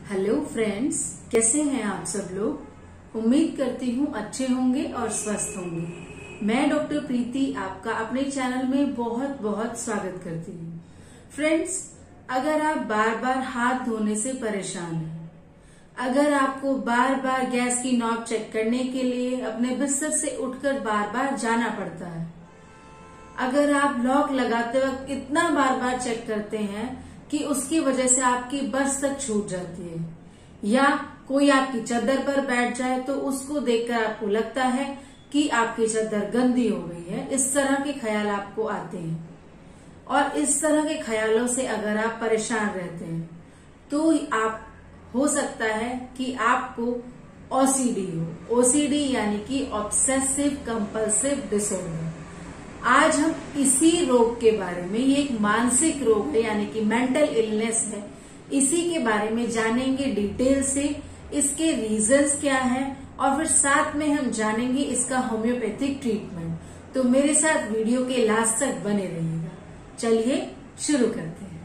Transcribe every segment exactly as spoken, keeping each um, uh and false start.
Hello friends, कैसे हैं आप सब लोग। उम्मीद करती हूँ अच्छे होंगे और स्वस्थ होंगे। मैं डॉक्टर प्रीति आपका अपने चैनल में बहुत बहुत स्वागत करती हूँ। फ्रेंड्स, अगर आप बार बार हाथ धोने से परेशान हैं, अगर आपको बार बार गैस की नॉब चेक करने के लिए अपने बिस्तर से उठकर बार बार जाना पड़ता है, अगर आप लॉक लगाते वक्त इतना बार बार चेक करते हैं कि उसकी वजह से आपकी बस तक छूट जाती है, या कोई आपकी चादर पर बैठ जाए तो उसको देखकर आपको लगता है कि आपकी चादर गंदी हो गई है, इस तरह के ख्याल आपको आते हैं। और इस तरह के ख्यालों से अगर आप परेशान रहते हैं तो आप हो सकता है कि आपको ओसीडी हो। ओसीडी यानी कि ऑब्सेसिव कंपल्सिव डिसऑर्डर। आज हम इसी रोग के बारे में, ये एक मानसिक रोग है यानी कि मेंटल इलनेस है, इसी के बारे में जानेंगे डिटेल से। इसके रीजंस क्या है और फिर साथ में हम जानेंगे इसका होम्योपैथिक ट्रीटमेंट। तो मेरे साथ वीडियो के लास्ट तक बने रहिएगा। चलिए शुरू करते हैं।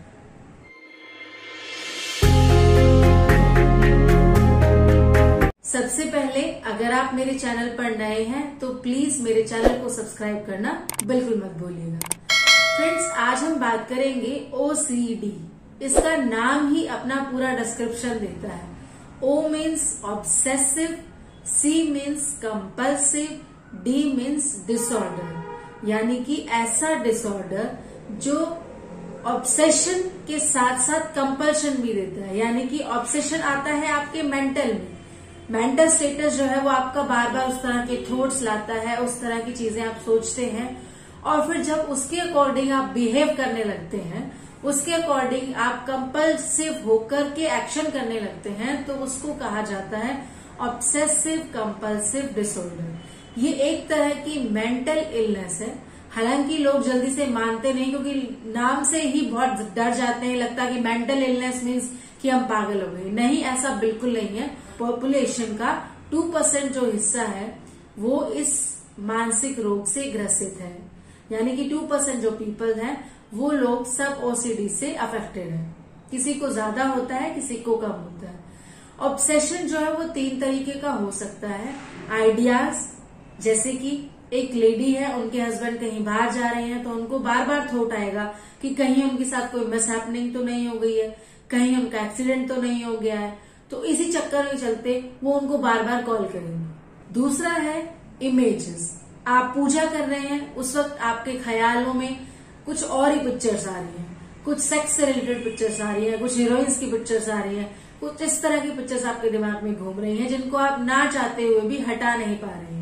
सबसे पहले अगर आप मेरे चैनल पर नए हैं तो प्लीज मेरे चैनल को सब्सक्राइब करना बिल्कुल मत भूलिएगा। फ्रेंड्स, आज हम बात करेंगे ओसीडी। इसका नाम ही अपना पूरा डिस्क्रिप्शन देता है। O means obsessive, C means compulsive, D means disorder, यानी कि ऐसा डिसऑर्डर जो ऑब्सेशन के साथ साथ कंपल्शन भी देता है। यानी कि ऑब्सेशन आता है आपके मेंटल में, मेंटल स्टेटस जो है वो आपका बार बार उस तरह के थॉट्स लाता है, उस तरह की चीजें आप सोचते हैं और फिर जब उसके अकॉर्डिंग आप बिहेव करने लगते हैं, उसके अकॉर्डिंग आप कंपल्सिव होकर के एक्शन करने लगते हैं, तो उसको कहा जाता है ऑब्सेसिव कंपल्सिव डिसऑर्डर। ये एक तरह की मेंटल इलनेस है। हालांकि लोग जल्दी से मानते नहीं, क्योंकि नाम से ही बहुत डर जाते हैं, लगता है कि मेंटल इलनेस मीन्स कि हम पागल हो गए। नहीं, ऐसा बिल्कुल नहीं है। पॉपुलेशन का टू परसेंट जो हिस्सा है वो इस मानसिक रोग से ग्रसित है, यानी कि टू परसेंट जो पीपल हैं वो लोग सब ओसीडी से अफेक्टेड हैं। किसी को ज्यादा होता है, किसी को कम होता है। ऑब्सेशन जो है वो तीन तरीके का हो सकता है। आइडियाज, जैसे कि एक लेडी है, उनके हस्बैंड कहीं बाहर जा रहे हैं तो उनको बार बार थॉट आएगा कि कहीं उनके साथ कोई मिसहैपनिंग तो नहीं हो गई है, कहीं उनका एक्सीडेंट तो नहीं हो गया है, तो इसी चक्कर में चलते वो उनको बार बार कॉल करेंगे। दूसरा है इमेजेस। आप पूजा कर रहे हैं, उस वक्त आपके ख्यालों में कुछ और ही पिक्चर्स आ रही हैं, कुछ सेक्स से रिलेटेड पिक्चर्स आ रही है, कुछ हीरोइंस की पिक्चर्स आ रही है, कुछ इस तरह की पिक्चर्स आपके दिमाग में घूम रही हैं जिनको आप ना चाहते हुए भी हटा नहीं पा रहे हैं।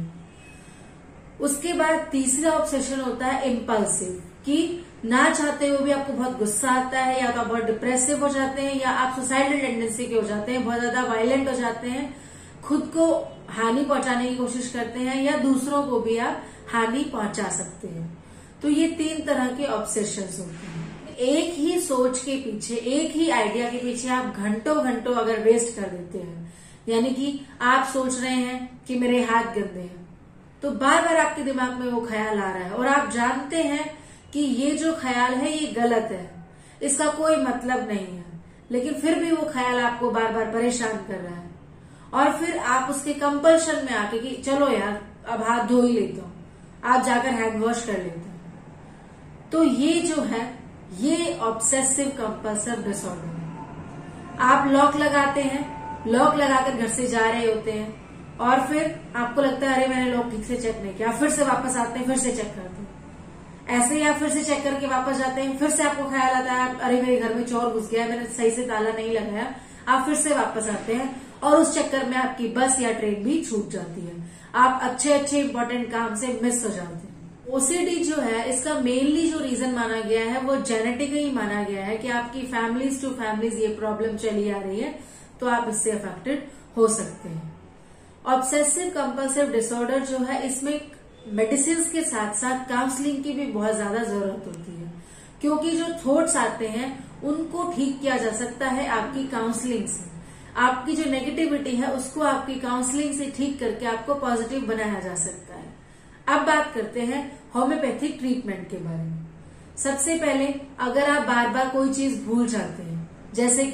उसके बाद तीसरा ऑब्सेशन होता है इम्पल्सिव, कि ना चाहते हुए भी आपको बहुत गुस्सा आता है, या तो आप बहुत डिप्रेसिव हो जाते हैं, या आप सुसाइडल टेंडेंसी के हो जाते हैं, बहुत ज्यादा वायलेंट हो जाते हैं, खुद को हानि पहुंचाने की कोशिश करते हैं, या दूसरों को भी आप हानि पहुंचा सकते हैं। तो ये तीन तरह के ऑब्सेशंस होते हैं। एक ही सोच के पीछे, एक ही आइडिया के पीछे आप घंटों घंटों अगर वेस्ट कर देते हैं, यानी कि आप सोच रहे हैं कि मेरे हाथ गंदे हैं, तो बार बार आपके दिमाग में वो ख्याल आ रहा है और आप जानते हैं कि ये जो ख्याल है ये गलत है, इसका कोई मतलब नहीं है, लेकिन फिर भी वो ख्याल आपको बार बार परेशान कर रहा है। और फिर आप उसके कंपल्शन में आके कि चलो यार अब हाथ धो ही लेता हूं, आप जाकर हैंड वॉश कर लेते हैं। तो ये जो है ये ऑब्सेसिव कंपल्सिव डिसऑर्डर है। आप लॉक लगाते हैं, लॉक लगाकर घर से जा रहे होते हैं और फिर आपको लगता है अरे मैंने लॉक ठीक से चेक नहीं किया, फिर से वापस आते हैं, फिर से चेक करते हैं। ऐसे ही आप फिर से चेक करके वापस जाते हैं, फिर से आपको ख्याल आता है अरे मेरे घर में चोर घुस गया, मैंने सही से ताला नहीं लगाया, आप फिर से वापस आते हैं और उस चक्कर में आपकी बस या ट्रेन भी छूट जाती है। आप अच्छे अच्छे इंपॉर्टेंट काम से मिस हो जाते हैं। ओसीडी जो है इसका मेनली जो रीजन माना गया है वो जेनेटिकली माना गया है कि आपकी फैमिलीज टू फैमिलीज ये प्रॉब्लम चली आ रही है, तो आप इससे अफेक्टेड हो सकते हैं। ऑब्सेसिव कंपल्सिव डिसऑर्डर जो है इसमें मेडिसिन के साथ साथ काउंसलिंग की भी बहुत ज्यादा जरूरत होती है, क्योंकि जो थॉट्स आते हैं उनको ठीक किया जा सकता है आपकी काउंसलिंग से। आपकी जो नेगेटिविटी है उसको आपकी काउंसलिंग से ठीक करके आपको पॉजिटिव बनाया जा सकता है। अब बात करते हैं होम्योपैथिक ट्रीटमेंट के बारे में। सबसे पहले अगर आप बार बार कोई चीज भूल जाते हैं, जैसे कि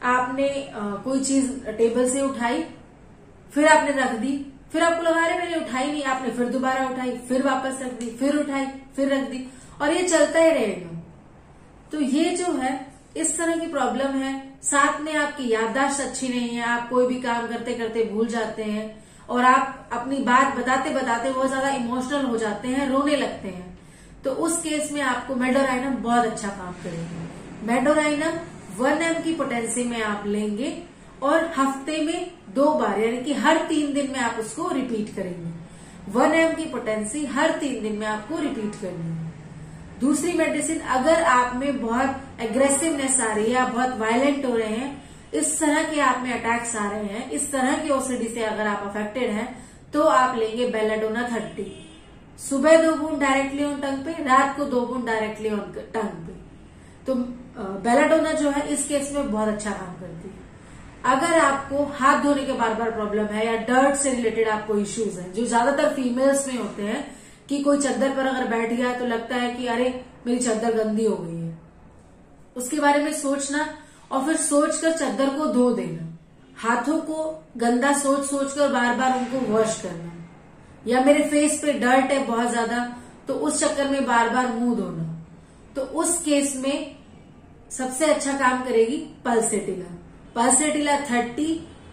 आपने आ, कोई चीज टेबल से उठाई, फिर आपने रख दी, फिर आपको लगा रहे मैंने उठाई नहीं, आपने फिर दोबारा उठाई, फिर वापस रख दी, फिर उठाई, फिर रख दी, और ये चलता ही रहेगा। तो ये जो है इस तरह की प्रॉब्लम है। साथ में आपकी याददाश्त अच्छी नहीं है, आप कोई भी काम करते करते भूल जाते हैं और आप अपनी बात बताते बताते बहुत ज्यादा इमोशनल हो जाते हैं, रोने लगते हैं। तो उस केस में आपको मेडोराइनम बहुत अच्छा काम करेगा। मेडोराइनम वन एम की पोटेंसी में आप लेंगे और हफ्ते में दो बार यानी कि हर तीन दिन में आप उसको रिपीट करेंगे। वन एम की पोटेंसी हर तीन दिन में आपको रिपीट करनी है। दूसरी मेडिसिन, अगर आप में बहुत एग्रेसिवनेस आ रही है, आप बहुत वायलेंट हो रहे हैं, इस तरह के आप में अटैक्स आ रहे हैं, इस तरह के ओसीडी से अगर आप अफेक्टेड हैं, तो आप लेंगे बेलाडोना थर्टी। सुबह दो बूंद डायरेक्टली ऑन टंग पे, रात को दो बूंद डायरेक्टली ऑन टंग पे। तो बेलाडोना जो है इस केस में बहुत अच्छा काम करती है। अगर आपको हाथ धोने के बार बार प्रॉब्लम है या डर्ट से रिलेटेड आपको इश्यूज हैं, जो ज्यादातर फीमेल्स में होते हैं कि कोई चद्दर पर अगर बैठ गया तो लगता है कि अरे मेरी चद्दर गंदी हो गई है, उसके बारे में सोचना और फिर सोचकर चद्दर को धो देना, हाथों को गंदा सोच सोचकर बार बार उनको वॉश करना, या मेरे फेस पे डर्ट है बहुत ज्यादा तो उस चक्कर में बार बार मुंह धोना, तो उस केस में सबसे अच्छा काम करेगी पल्सेटिला। पल्सेटिला थर्टी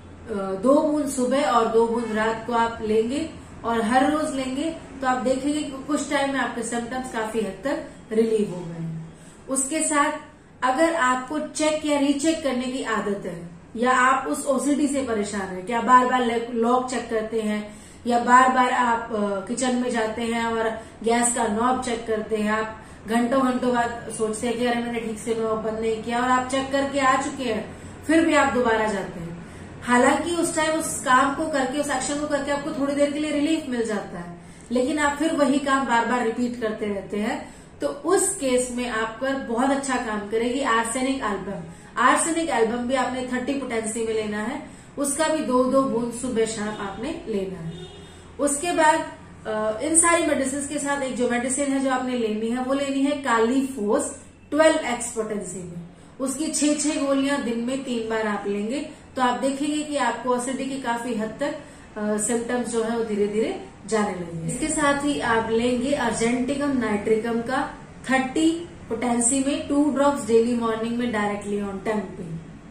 दो बूंद सुबह और दो बूंद रात को आप लेंगे और हर रोज लेंगे तो आप देखेंगे कि कुछ टाइम में आपके सिम्टम्स काफी हद तक रिलीव हो गए हैं। उसके साथ अगर आपको चेक या रीचेक करने की आदत है या आप उस ओसीडी से परेशान है, क्या बार बार लॉक चेक करते हैं या बार बार आप किचन में जाते हैं और गैस का नॉब चेक करते हैं, आप घंटों घंटों बाद सोचते हैं कि अरे मैंने ठीक से नॉब बंद नहीं किया और आप चेक करके आ चुके हैं, फिर भी आप दोबारा जाते हैं। हालांकि उस टाइम उस काम को करके, उस एक्शन को करके आपको थोड़ी देर के लिए रिलीफ मिल जाता है, लेकिन आप फिर वही काम बार बार रिपीट करते रहते हैं, तो उस केस में आप पर बहुत अच्छा काम करेगी आर्सेनिक एल्बम। आर्सेनिक एल्बम भी आपने थर्टी पोटेंसी में लेना है, उसका भी दो दो बूंद सुबह शाम आपने लेना है। उसके बाद इन सारी मेडिसिन के साथ एक जो मेडिसिन है जो आपने लेनी है वो लेनी है कालीफोस ट्वेल्व एक्स पोटेंसी में। उसकी छह छह गोलियां दिन में तीन बार आप लेंगे तो आप देखेंगे कि आपको एसिडिटी की काफी हद तक सिम्टम्स जो है वो धीरे धीरे जाने लगेंगे। इसके साथ ही आप लेंगे अर्जेंटिकम नाइट्रिकम का थर्टी पोटेंसी में टू ड्रॉप्स डेली मॉर्निंग में डायरेक्टली ऑन टंग पे,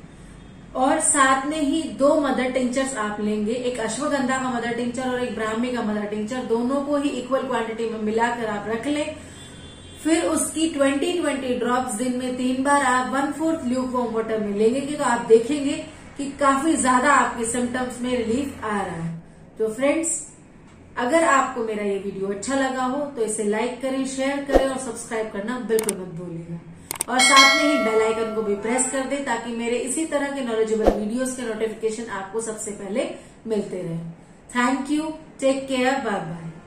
और साथ में ही दो मदर टिंचर्स आप लेंगे, एक अश्वगंधा का मदर टिंचर और एक ब्राह्मी का मदर टिंचर, दोनों को ही इक्वल क्वांटिटी में मिलाकर आप रख लें। फिर उसकी ट्वेंटी ट्वेंटी ड्रॉप्स दिन में तीन बार आप one fourth lukewarm water में लेंगे तो आप देखेंगे कि काफी ज्यादा आपके सिम्टम्स में रिलीफ आ रहा है। तो फ्रेंड्स, अगर आपको मेरा ये वीडियो अच्छा लगा हो तो इसे लाइक करें, शेयर करें और सब्सक्राइब करना बिल्कुल मत भूलिएगा, और साथ में ही बेल आइकन को भी प्रेस कर दें ताकि मेरे इसी तरह के नॉलेजेबल वीडियोस के नोटिफिकेशन आपको सबसे पहले मिलते रहे। Thank you, take care, bye bye.